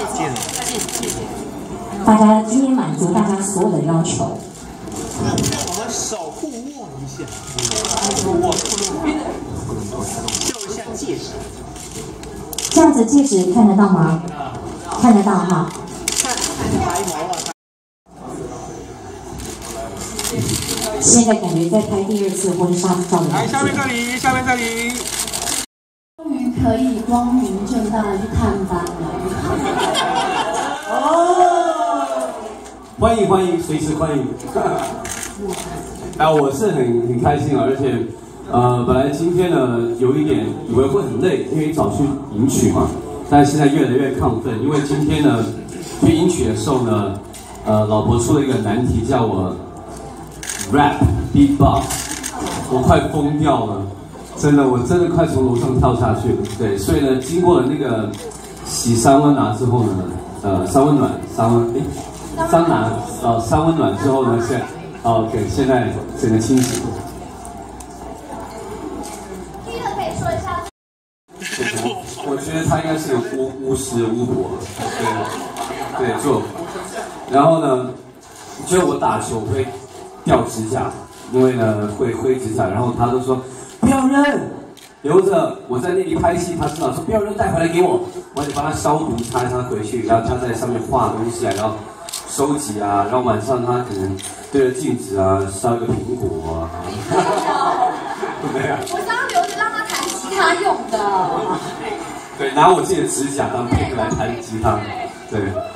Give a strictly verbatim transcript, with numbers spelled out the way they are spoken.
大家今天满足大家所有的要求。 我们手互握一下，握秀一下戒指。 这样子戒指看得到吗？看得到哈。 看白毛啊！ 现在感觉在拍第二次婚纱照的感觉。 来，下面这里，下面这里。 终于可以光明正大的去探班了。 哦，欢迎欢迎，随时欢迎。啊，我是很很开心啊，而且呃，本来今天呢有一点以为会很累，因为早去迎娶嘛，但是现在越来越亢奋，因为今天呢去迎娶的时候呢，呃，老婆出了一个难题，叫我 rap beatbox， 我快疯掉了。真的，我真的快从楼上跳下去了。对，所以呢，经过了那个洗三温暖之后呢，呃，三温暖，三温，哎，桑拿，呃，三温暖之后呢，现在 ，OK， 现在整个清醒。 第一个可以说一下。 我觉得他应该是个巫巫师巫婆，对，对，就，然后呢，觉得我打球会掉指甲，因为呢会挥指甲，然后他都说。不要扔，留着。我在那里拍戏，他知道说不要扔，带回来给我，我得帮他消毒，擦一擦回去，然后他在上面画东西啊，然后收集啊，然后晚上他可能对着镜子啊烧一个苹果啊。没有， 我刚刚留着让他弹吉他用的。 对，拿我自己的指甲当配来弹吉他，对。